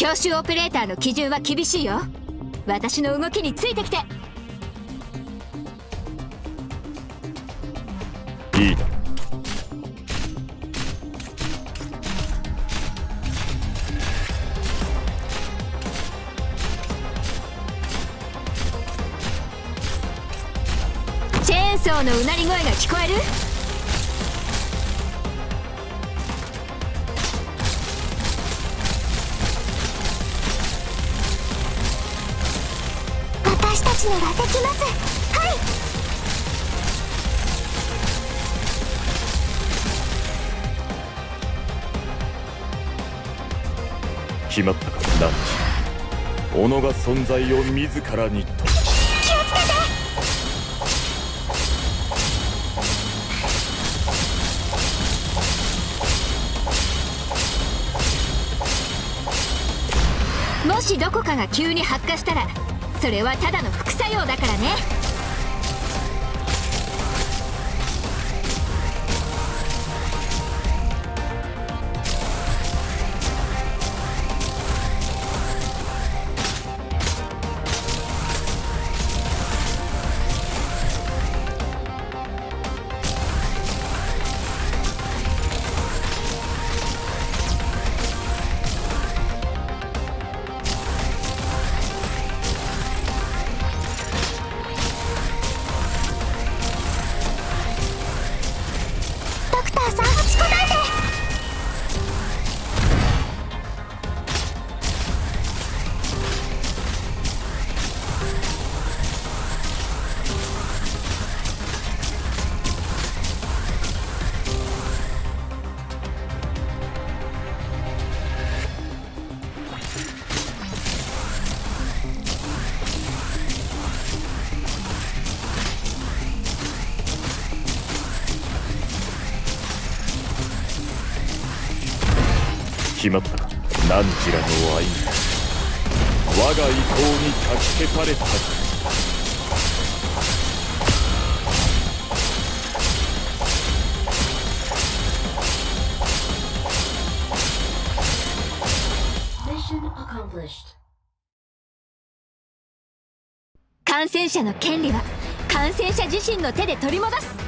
教習オペレーターの基準は厳しいよ。私の動きについてきて。 いいだ。 チェーンソーのうなり声が聞こえる？ 私たちならできます。はい。 決まったか、ナンジ。己が存在を自らにと。 気をつけて。 もしどこかが急に発火したら、それはただの副作用だからね。 ドクターさん、落ち込まないで。 決まったか、ナンジラの愛が我が意向にかき消されたか。 感染者の権利は感染者自身の手で取り戻す。